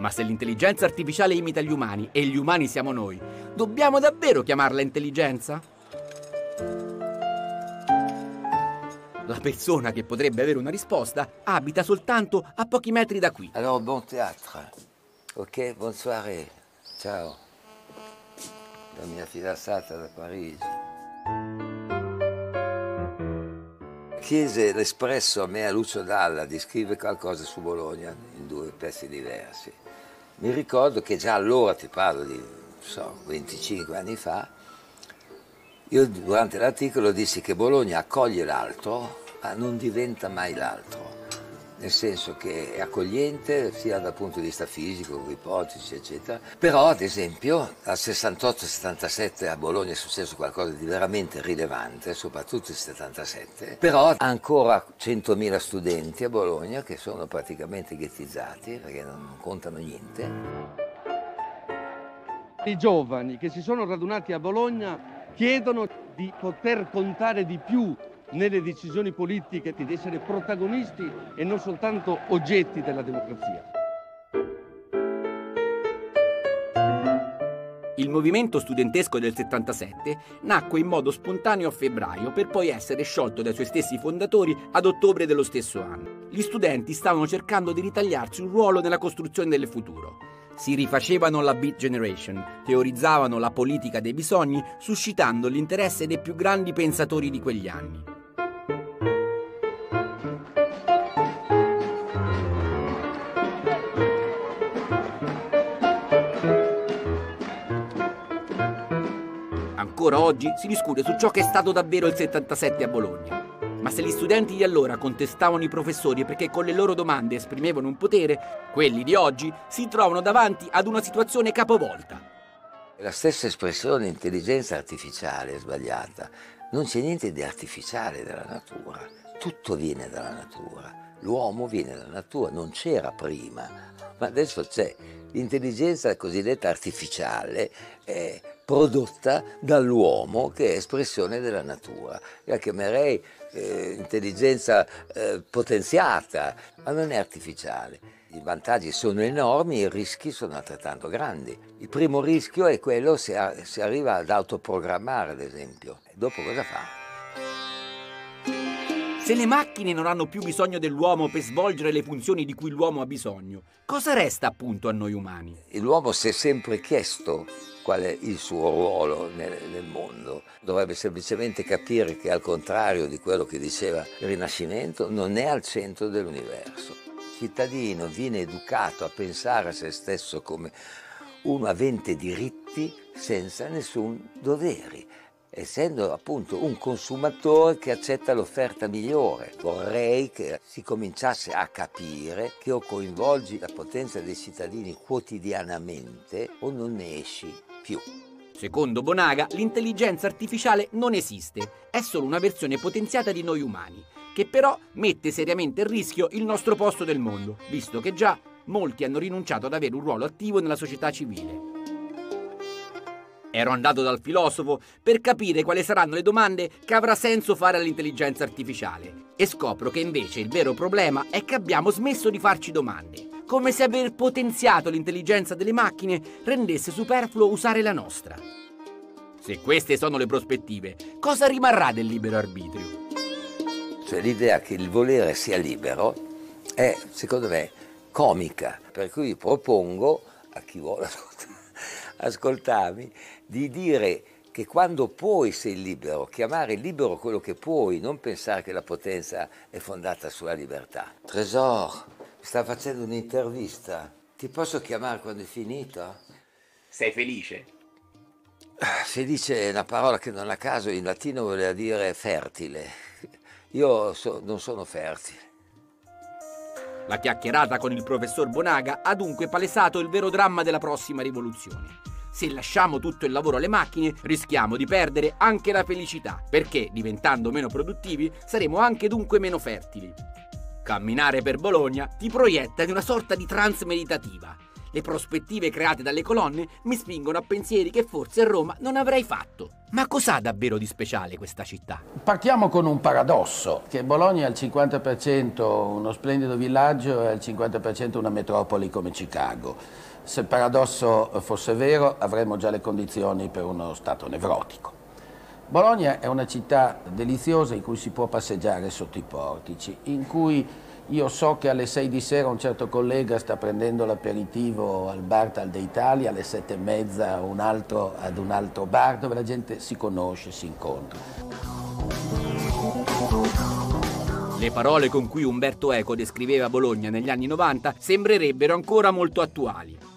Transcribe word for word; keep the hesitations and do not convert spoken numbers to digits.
Ma se l'intelligenza artificiale imita gli umani e gli umani siamo noi, dobbiamo davvero chiamarla intelligenza? La persona che potrebbe avere una risposta abita soltanto a pochi metri da qui. Allora, buon teatro. Ok, buon soirée. Ciao. La mia fidanzata da Parigi. Chiese l'Espresso a me, a Lucio Dalla, di scrivere qualcosa su Bologna in due pezzi diversi. Mi ricordo che già allora, ti parlo di, non so, venticinque anni fa, io durante l'articolo dissi che Bologna accoglie l'altro, ma non diventa mai l'altro. Nel senso che è accogliente sia dal punto di vista fisico, ipotesi, eccetera. Però, ad esempio, dal sessantotto settantasette a Bologna è successo qualcosa di veramente rilevante, soprattutto il settantasette. Però ha ancora centomila studenti a Bologna che sono praticamente ghettizzati, perché non contano niente. I giovani che si sono radunati a Bologna chiedono di poter contare di più nelle decisioni politiche, di essere protagonisti e non soltanto oggetti della democrazia. Il movimento studentesco del settantasette nacque in modo spontaneo a febbraio per poi essere sciolto dai suoi stessi fondatori ad ottobre dello stesso anno. Gli studenti stavano cercando di ritagliarsi un ruolo nella costruzione del futuro. Si rifacevano la Beat Generation, teorizzavano la politica dei bisogni, suscitando l'interesse dei più grandi pensatori di quegli anni. Ancora oggi si discute su ciò che è stato davvero il settantasette a Bologna. Ma se gli studenti di allora contestavano i professori perché con le loro domande esprimevano un potere, quelli di oggi si trovano davanti ad una situazione capovolta. La stessa espressione intelligenza artificiale è sbagliata. Non c'è niente di artificiale della natura. Tutto viene dalla natura. L'uomo viene dalla natura, non c'era prima. Ma adesso c'è l'intelligenza cosiddetta artificiale, è prodotta dall'uomo, che è espressione della natura. La chiamerei eh, intelligenza eh, potenziata, ma non è artificiale. I vantaggi sono enormi, i rischi sono altrettanto grandi. Il primo rischio è quello se, se arriva ad autoprogrammare, ad esempio. Dopo cosa fa? Se le macchine non hanno più bisogno dell'uomo per svolgere le funzioni di cui l'uomo ha bisogno, cosa resta appunto a noi umani? L'uomo si è sempre chiesto qual è il suo ruolo nel, nel mondo. Dovrebbe semplicemente capire che, al contrario di quello che diceva il Rinascimento, non è al centro dell'universo. Il cittadino viene educato a pensare a se stesso come uno avente diritti senza nessun doveri, essendo appunto un consumatore che accetta l'offerta migliore. Vorrei che si cominciasse a capire che o coinvolgi la potenza dei cittadini quotidianamente o non ne esci più. Secondo Bonaga, l'intelligenza artificiale non esiste, è solo una versione potenziata di noi umani, che però mette seriamente a rischio il nostro posto nel mondo, visto che già molti hanno rinunciato ad avere un ruolo attivo nella società civile. Ero andato dal filosofo per capire quali saranno le domande che avrà senso fare all'intelligenza artificiale e scopro che invece il vero problema è che abbiamo smesso di farci domande, come se aver potenziato l'intelligenza delle macchine rendesse superfluo usare la nostra. Se queste sono le prospettive, cosa rimarrà del libero arbitrio? Cioè, l'idea che il volere sia libero è, secondo me, comica, per cui propongo a chi vuole ascoltarmi di dire che quando puoi sei libero, chiamare libero quello che puoi, non pensare che la potenza è fondata sulla libertà. Tresor, mi sta facendo un'intervista, ti posso chiamare quando è finito? Sei felice? Felice è una parola che non a caso in latino voleva dire fertile. Io so, non sono fertile. La chiacchierata con il professor Bonaga ha dunque palesato il vero dramma della prossima rivoluzione. Se lasciamo tutto il lavoro alle macchine, rischiamo di perdere anche la felicità, perché, diventando meno produttivi, saremo anche dunque meno fertili. Camminare per Bologna ti proietta in una sorta di trance meditativa. Le prospettive create dalle colonne mi spingono a pensieri che forse a Roma non avrei fatto. Ma cos'ha davvero di speciale questa città? Partiamo con un paradosso, che Bologna è al cinquanta per cento uno splendido villaggio e al cinquanta per cento una metropoli come Chicago. Se il paradosso fosse vero, avremmo già le condizioni per uno stato nevrotico. Bologna è una città deliziosa in cui si può passeggiare sotto i portici, in cui io so che alle sei di sera un certo collega sta prendendo l'aperitivo al bar Tal d'Italia, alle sette e mezza un altro ad un altro bar dove la gente si conosce, si incontra. Le parole con cui Umberto Eco descriveva Bologna negli anni novanta sembrerebbero ancora molto attuali.